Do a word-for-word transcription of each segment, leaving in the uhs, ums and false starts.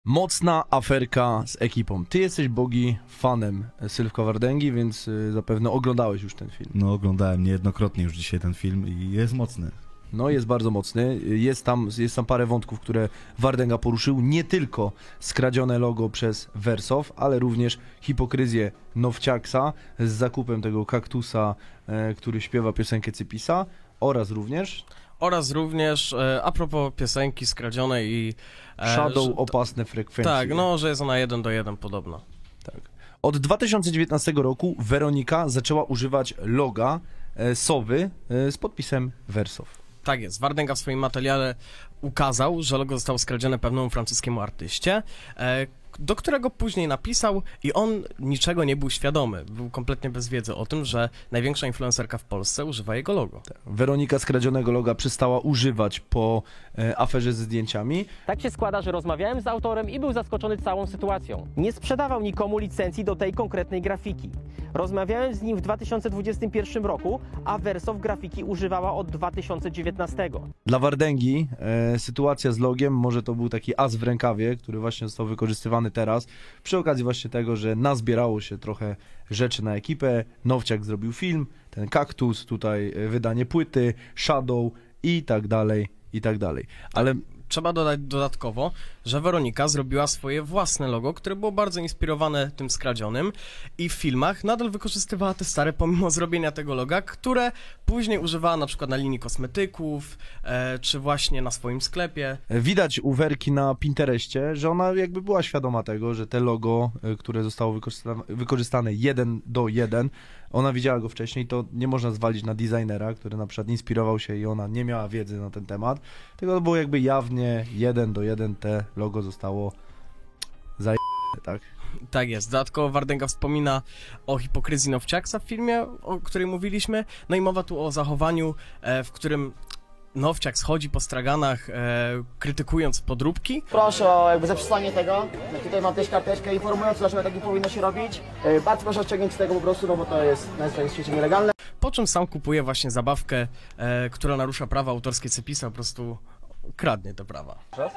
Mocna aferka z ekipą. Ty jesteś, Bogi, fanem Sylwka Wardęgi, więc y, zapewne oglądałeś już ten film. No oglądałem niejednokrotnie już dzisiaj ten film i jest mocny. No jest bardzo mocny. Jest tam, jest tam parę wątków, które Wardęga poruszył. Nie tylko skradzione logo przez Wersow, ale również hipokryzję Nowciaksa z zakupem tego kaktusa, e, który śpiewa piosenkę Cypisa, oraz również... Oraz również, e, a propos piosenki skradzionej i... E, Shadow, że, opasne frekwencje. Tak, no, że jest ona jeden do jeden podobna. Tak. Od dwa tysiące dziewiętnastego roku Weronika zaczęła używać loga e, sowy e, z podpisem Wersow. Tak jest. Wardęga w swoim materiale ukazał, że logo zostało skradzione pewnemu francuskiemu artyście, e, do którego później napisał i on niczego nie był świadomy. Był kompletnie bez wiedzy o tym, że największa influencerka w Polsce używa jego logo. Weronika skradzionego loga przestała używać po e, aferze ze zdjęciami. Tak się składa, że rozmawiałem z autorem i był zaskoczony całą sytuacją. Nie sprzedawał nikomu licencji do tej konkretnej grafiki. Rozmawiałem z nim w dwa tysiące dwudziestym pierwszym roku, a Wersow grafiki używała od dwa tysiące dziewiętnastego. Dla Wardęgi e, sytuacja z logiem, może to był taki as w rękawie, który właśnie został wykorzystywany teraz, przy okazji właśnie tego, że nazbierało się trochę rzeczy na ekipę. Nowciak zrobił film, ten kaktus, tutaj wydanie płyty, Shadow i tak dalej, i tak dalej. Ale... Trzeba dodać dodatkowo, że Weronika zrobiła swoje własne logo, które było bardzo inspirowane tym skradzionym i w filmach nadal wykorzystywała te stare pomimo zrobienia tego loga, które później używała na przykład na linii kosmetyków, e, czy właśnie na swoim sklepie. Widać u Werki na Pinterestie, że ona jakby była świadoma tego, że te logo, które zostało wykorzystane, wykorzystane jeden do jeden, ona widziała go wcześniej, to nie można zwalić na designera, który na przykład inspirował się i ona nie miała wiedzy na ten temat, tylko to było jakby jawnie jeden do jeden te logo zostało zaj... tak? Tak jest. Dodatkowo Wardęga wspomina o hipokryzji Nowciaksa w filmie, o której mówiliśmy, no i mowa tu o zachowaniu, e, w którym Nowciak schodzi po straganach, e, krytykując podróbki. Proszę o jakby zaprzestanie tego. Tutaj mam też karteczkę informującą, dlaczego tak nie powinno się robić. E, bardzo proszę odciągnąć z tego po prostu, no bo to jest na świecie nielegalne. Po czym sam kupuje właśnie zabawkę, e, która narusza prawa autorskie Cypisa, po prostu kradnie te prawa.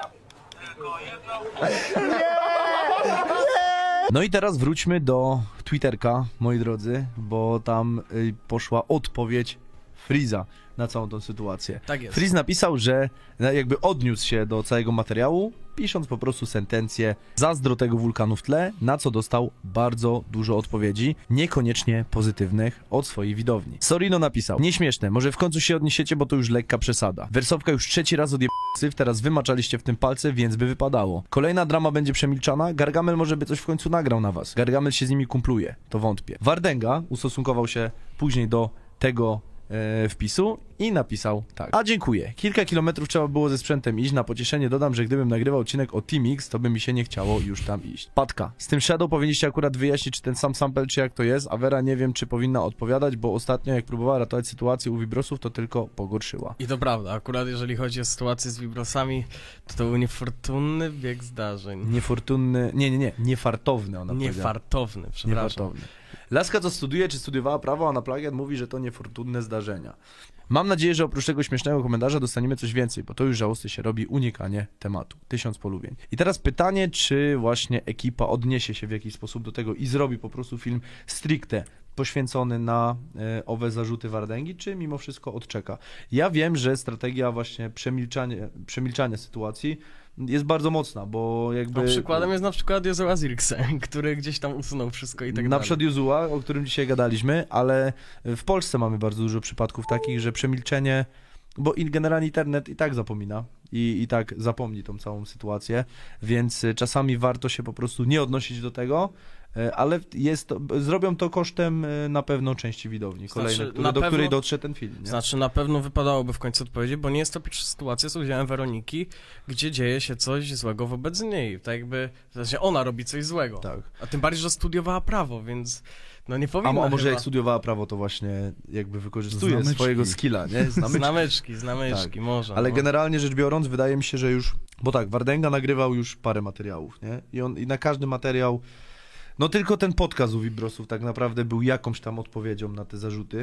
No i teraz wróćmy do Twitterka, moi drodzy, bo tam y, poszła odpowiedź Freeza na całą tą sytuację. Tak jest. Freeze napisał, że jakby odniósł się do całego materiału, pisząc po prostu sentencję zazdro tego wulkanu w tle, na co dostał bardzo dużo odpowiedzi, niekoniecznie pozytywnych, od swojej widowni. Sorino napisał: nieśmieszne, może w końcu się odniesiecie, bo to już lekka przesada. Wersowka już trzeci raz odjeb... teraz wymaczaliście w tym palce, więc by wypadało. Kolejna drama będzie przemilczana, Gargamel może by coś w końcu nagrał na was. Gargamel się z nimi kumpluje, to wątpię. Wardęga ustosunkował się później do tego e, wpisu i napisał tak: a dziękuję, kilka kilometrów trzeba było ze sprzętem iść, na pocieszenie dodam, że gdybym nagrywał odcinek o Team X, to by mi się nie chciało już tam iść. Patka, z tym Shadow powinniście akurat wyjaśnić, czy ten sam sample, czy jak to jest, a Vera nie wiem, czy powinna odpowiadać, bo ostatnio jak próbowała ratować sytuację u Vibrosów, to tylko pogorszyła. I to prawda, akurat jeżeli chodzi o sytuację z Vibrosami, to to był niefortunny bieg zdarzeń. Niefortunny, nie, nie, nie, niefartowny ona powiedziała. Niefartowny, przepraszam. Niefartowny. Laska, co studiuje, czy studiowała prawo, a na plagiat mówi, że to niefortunne zdarzenia. Mam nadzieję, że oprócz tego śmiesznego komentarza dostaniemy coś więcej, bo to już żałosny się robi unikanie tematu. Tysiąc polubień. I teraz pytanie, czy właśnie ekipa odniesie się w jakiś sposób do tego i zrobi po prostu film stricte poświęcony na e, owe zarzuty Wardęgi, czy mimo wszystko odczeka. Ja wiem, że strategia właśnie przemilczania, przemilczania sytuacji jest bardzo mocna, bo jakby... No, przykładem jest na przykład Jozua Zirkse, który gdzieś tam usunął wszystko i tak dalej. Na przykład Jozua, o którym dzisiaj gadaliśmy, ale w Polsce mamy bardzo dużo przypadków takich, że przemilczenie, bo generalnie internet i tak zapomina i, i tak zapomni tą całą sytuację, więc czasami warto się po prostu nie odnosić do tego, ale jest to, zrobią to kosztem na pewno części widowni kolejnej, znaczy, które, do pewno, której dotrze ten film. Nie? Znaczy na pewno wypadałoby w końcu odpowiedzieć, bo nie jest to pierwsza sytuacja z udziałem Weroniki, gdzie dzieje się coś złego wobec niej. Tak jakby, w sensie ona robi coś złego. Tak. A tym bardziej, że studiowała prawo, więc no nie powinna A, a może chyba... jak studiowała prawo, to właśnie jakby wykorzystuje Znamyczki. swojego skilla, nie? Znamyczki, znamyczki, znamyczki tak. może. Ale no. generalnie rzecz biorąc, wydaje mi się, że już, bo tak, Wardęga nagrywał już parę materiałów, nie? I on i na każdy materiał, no tylko ten podcast u Vibrosów tak naprawdę był jakąś tam odpowiedzią na te zarzuty,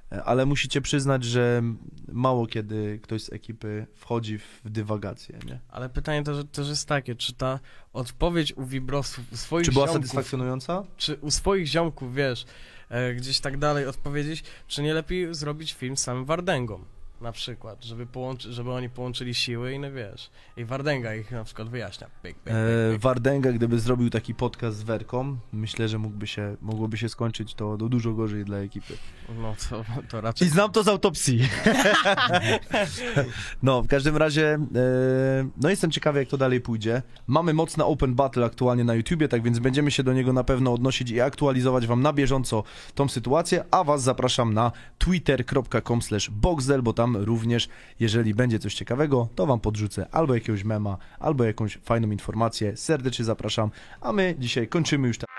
ale musicie przyznać, że mało kiedy ktoś z ekipy wchodzi w dywagację, nie? Ale pytanie też, też jest takie, czy ta odpowiedź u Wibrosów, u swoich Czy była ziomków, satysfakcjonująca? czy u swoich ziomków, wiesz, e, gdzieś tak dalej odpowiedzieć, czy nie lepiej zrobić film z samym Wardęgą, na przykład, żeby, połączy, żeby oni połączyli siły i no wiesz, i Wardęga ich na przykład wyjaśnia. Pyk, pyk, pyk, E, pyk. Wardęga, gdyby zrobił taki podcast z Werką, myślę, że mógłby się, mogłoby się skończyć to do dużo gorzej dla ekipy. No to, to I raczej... znam to z autopsji. No, w każdym razie, e, no jestem ciekawy, jak to dalej pójdzie. Mamy mocny open battle aktualnie na YouTubie, tak więc będziemy się do niego na pewno odnosić i aktualizować wam na bieżąco tą sytuację, a was zapraszam na twitter kropka com slash boxdel, bo tam również, jeżeli będzie coś ciekawego, to wam podrzucę albo jakiegoś mema, albo jakąś fajną informację. Serdecznie zapraszam, a my dzisiaj kończymy już. Ta